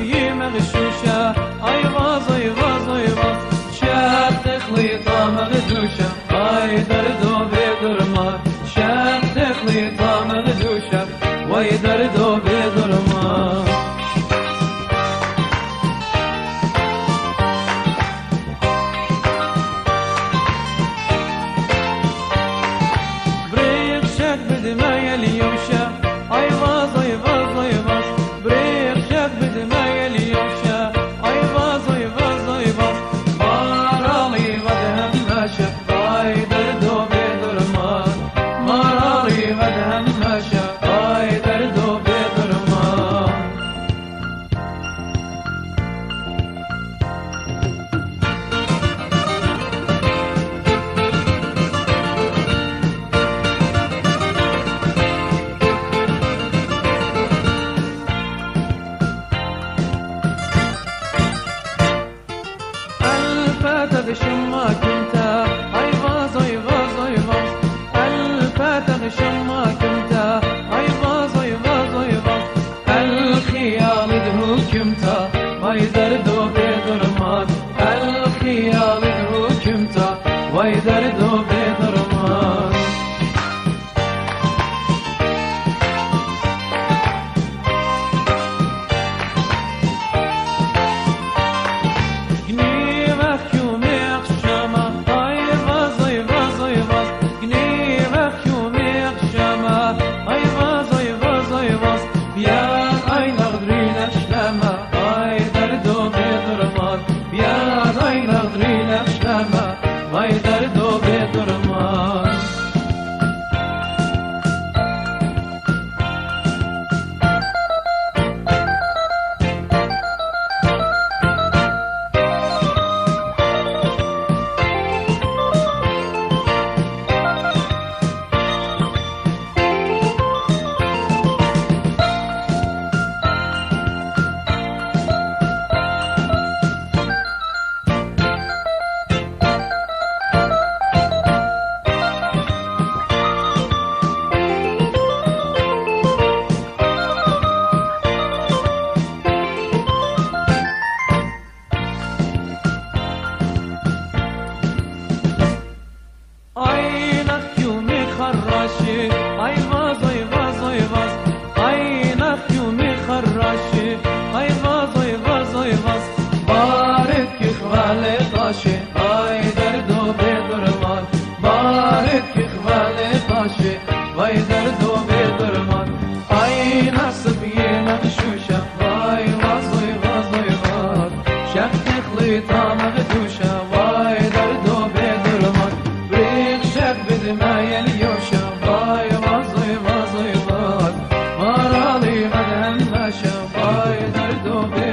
بي مغشوشة اي واز اي واز اي واز شاب تخليطة مغدوشة اي دردو بدرمان شاب تخليطة مغدوشة واي دردو بدرمان بريق شك بدمايا اليوشة اي واز اي واز اي واز بريق شك بدمايا اليوشة اي واز اي واز اي واز مارالي ودهم ماشا اي دردو بدرمان مارالي ودهم ماشا اي دردو بدرمان شماك انت اي باز اي باز اي باز الفاتح شماك انت اي باز اي باز اي باز الخيال دهوك انت واي دردو بدرمان الخيال دهوك انت واي دردو بدرمان واي دردو بدرمان اي باز اي باز اي باز عينك يومي خراشي اي باز اي باز اي باز بارك اخوالي طاشي اي دردو بدرمان بارك اخوالي طاشي واي دردو بدرمان اي نصب مغشوشة واي واز اي باز اي باز شك تخليطة مغدوشة واي دردو بدرمان بريق شك بدمايا اليوشة واي وازي وازي واد مرالي مدهم ماشا واي دردو